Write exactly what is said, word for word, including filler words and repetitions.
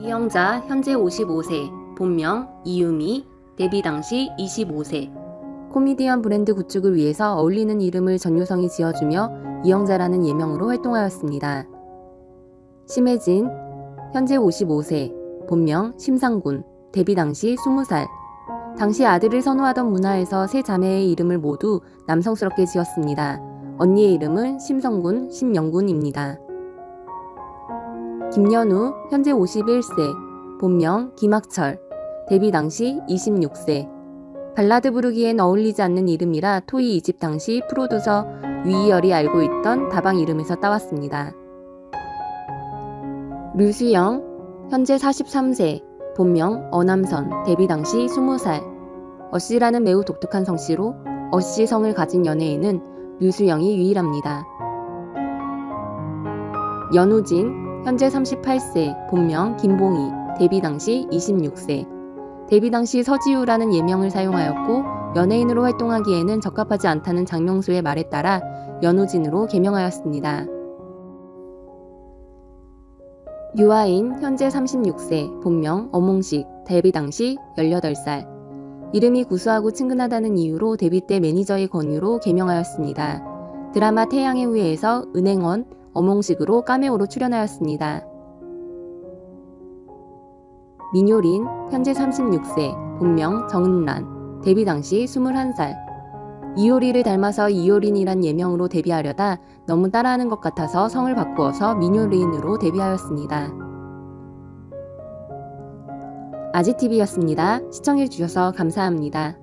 이영자 현재 오십오 세, 본명 이유미, 데뷔 당시 이십오 세. 코미디언 브랜드 구축을 위해서 어울리는 이름을 전유성이 지어주며 이영자라는 예명으로 활동하였습니다. 심혜진 현재 오십오 세, 본명 심상군, 데뷔 당시 스무 살. 당시 아들을 선호하던 문화에서 세 자매의 이름을 모두 남성스럽게 지었습니다. 언니의 이름은 심성군, 심영군입니다. 김연우 현재 오십일 세, 본명 김학철, 데뷔 당시 이십육 세. 발라드 부르기엔 어울리지 않는 이름이라 토이 이집 당시 프로듀서 위이열이 알고 있던 다방 이름에서 따왔습니다. 류수영 현재 사십삼 세, 본명 어남선, 데뷔 당시 스무 살. 어씨라는 매우 독특한 성씨로 어씨 성을 가진 연예인은 류수영이 유일합니다. 연우진 현재 삼십팔 세, 본명 김봉희, 데뷔 당시 이십육 세. 데뷔 당시 서지우라는 예명을 사용하였고 연예인으로 활동하기에는 적합하지 않다는 장명수의 말에 따라 연우진으로 개명하였습니다. 유아인 현재 삼십육 세, 본명 어몽식, 데뷔 당시 열여덟 살. 이름이 구수하고 친근하다는 이유로 데뷔 때 매니저의 권유로 개명하였습니다. 드라마 태양의 후예에서 은행원 어몽식으로 카메오로 출연하였습니다. 민효린 현재 삼십육 세, 본명 정은란, 데뷔 당시 스물한 살. 이효리를 닮아서 이효린이란 예명으로 데뷔하려다 너무 따라하는 것 같아서 성을 바꾸어서 민효린으로 데뷔하였습니다. 아지티비였습니다. 시청해주셔서 감사합니다.